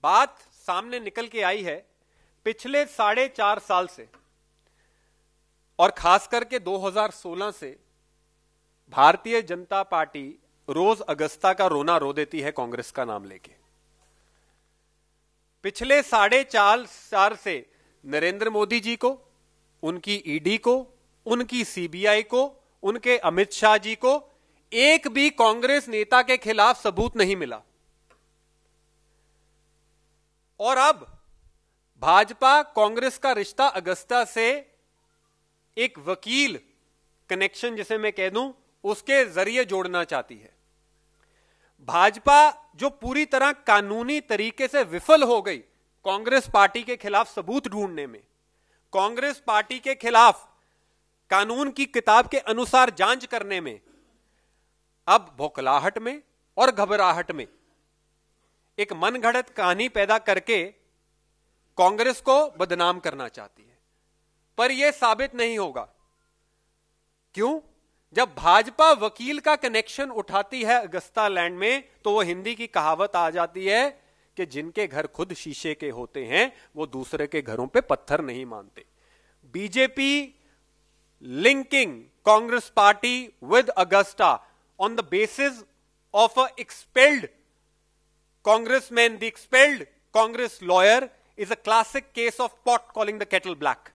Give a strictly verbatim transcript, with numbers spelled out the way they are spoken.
बात सामने निकल के आई है पिछले साढ़े चार साल से, और खास करके दो हज़ार सोलह से भारतीय जनता पार्टी रोज अगस्ता का रोना रो देती है कांग्रेस का नाम लेके। पिछले साढ़े चार साल से नरेंद्र मोदी जी को, उनकी ईडी को, उनकी सीबीआई को, उनके अमित शाह जी को एक भी कांग्रेस नेता के खिलाफ सबूत नहीं मिला। और अब भाजपा कांग्रेस का रिश्ता अगस्ता से एक वकील कनेक्शन, जिसे मैं कह दूं, उसके जरिए जोड़ना चाहती है। भाजपा जो पूरी तरह कानूनी तरीके से विफल हो गई कांग्रेस पार्टी के खिलाफ सबूत ढूंढने में, कांग्रेस पार्टी के खिलाफ कानून की किताब के अनुसार जांच करने में, अब भौखलाहट में और घबराहट में एक मनगढ़ंत कहानी पैदा करके कांग्रेस को बदनाम करना चाहती है। पर यह साबित नहीं होगा। क्यों? जब भाजपा वकील का कनेक्शन उठाती है अगस्ता लैंड में, तो वो हिंदी की कहावत आ जाती है कि जिनके घर खुद शीशे के होते हैं वो दूसरे के घरों पे पत्थर नहीं मानते। BJP linking Congress party with Agusta on the basis of a expelled congressman, the expelled Congress lawyer, is a classic case of pot calling the kettle black.